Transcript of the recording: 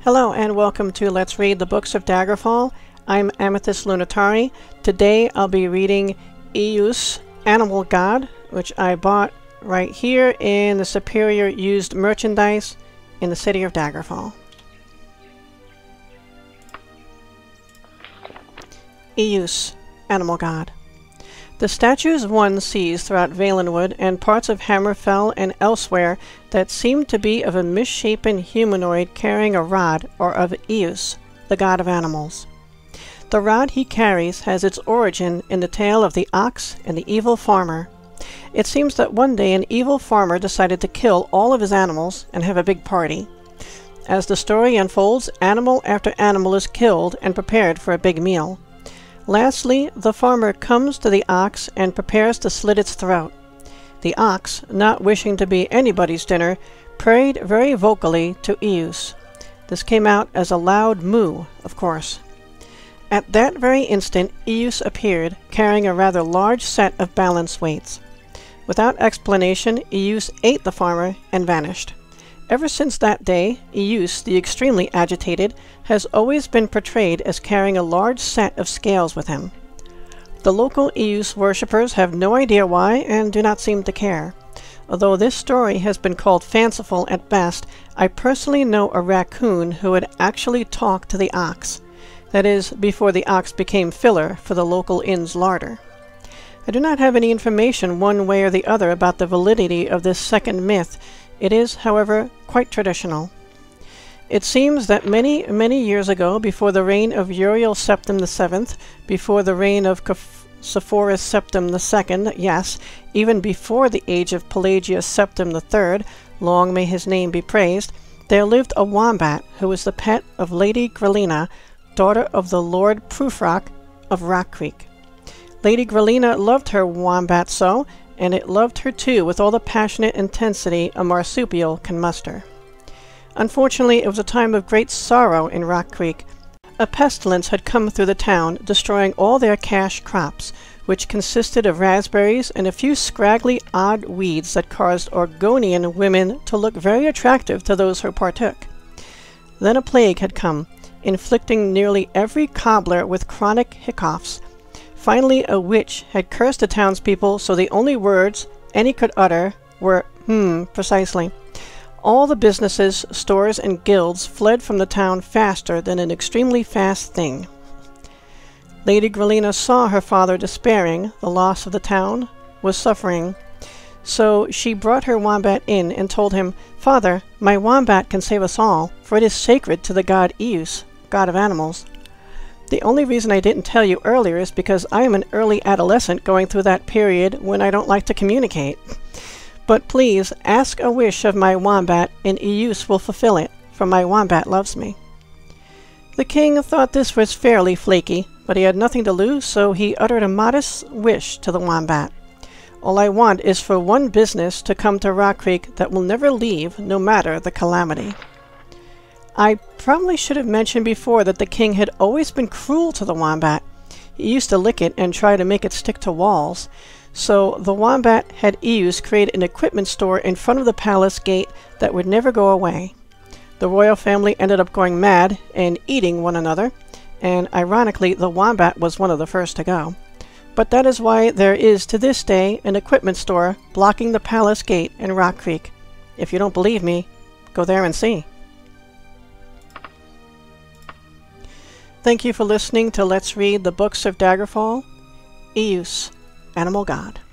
Hello and welcome to Let's Read the Books of Daggerfall. I'm Amethyst Lunatari. Today I'll be reading Eus, Animal God, which I bought right here in the Superior Used Merchandise in the city of Daggerfall. Eus, Animal God. The statues one sees throughout Valenwood and parts of Hammerfell and elsewhere that seem to be of a misshapen humanoid carrying a rod, or of Eus, the god of animals. The rod he carries has its origin in the tale of the ox and the evil farmer. It seems that one day an evil farmer decided to kill all of his animals and have a big party. As the story unfolds, animal after animal is killed and prepared for a big meal. Lastly, the farmer comes to the ox and prepares to slit its throat. The ox, not wishing to be anybody's dinner, prayed very vocally to Eus. This came out as a loud moo, of course. At that very instant, Eus appeared, carrying a rather large set of balance weights. Without explanation, Eus ate the farmer and vanished. Ever since that day, Eus, the extremely agitated, has always been portrayed as carrying a large set of scales with him. The local Eus worshippers have no idea why and do not seem to care. Although this story has been called fanciful at best, I personally know a raccoon who had actually talked to the ox. That is, before the ox became filler for the local inn's larder. I do not have any information one way or the other about the validity of this second myth. It is, however, quite traditional. It seems that many years ago, before the reign of Uriel Septim VII, before the reign of Sepphoris Septim II, yes, even before the age of Pelagius Septim III, long may his name be praised, there lived a wombat who was the pet of Lady Grelina, daughter of the Lord Prufrock of Rock Creek. Lady Grelina loved her wombat so, and it loved her too with all the passionate intensity a marsupial can muster. Unfortunately, it was a time of great sorrow in Rock Creek. A pestilence had come through the town, destroying all their cash crops, which consisted of raspberries and a few scraggly odd weeds that caused Orgonian women to look very attractive to those who partook. Then a plague had come, inflicting nearly every cobbler with chronic hiccoughs. Finally, a witch had cursed the townspeople, so the only words any could utter were, precisely. All the businesses, stores, and guilds fled from the town faster than an extremely fast thing. Lady Grelina saw her father despairing, the loss of the town, was suffering. So she brought her wombat in and told him, "Father, my wombat can save us all, for it is sacred to the god Eus, god of animals." The only reason I didn't tell you earlier is because I am an early adolescent going through that period when I don't like to communicate. But please, ask a wish of my wombat, and Eus will fulfill it, for my wombat loves me. The king thought this was fairly flaky, but he had nothing to lose, so he uttered a modest wish to the wombat. "All I want is for one business to come to Rock Creek that will never leave, no matter the calamity." I probably should have mentioned before that the king had always been cruel to the wombat. He used to lick it and try to make it stick to walls. So the wombat had Eus create an equipment store in front of the palace gate that would never go away. The royal family ended up going mad and eating one another, and ironically the wombat was one of the first to go. But that is why there is to this day an equipment store blocking the palace gate in Rock Creek. If you don't believe me, go there and see. Thank you for listening to Let's Read the Books of Daggerfall. Eus, Animal God.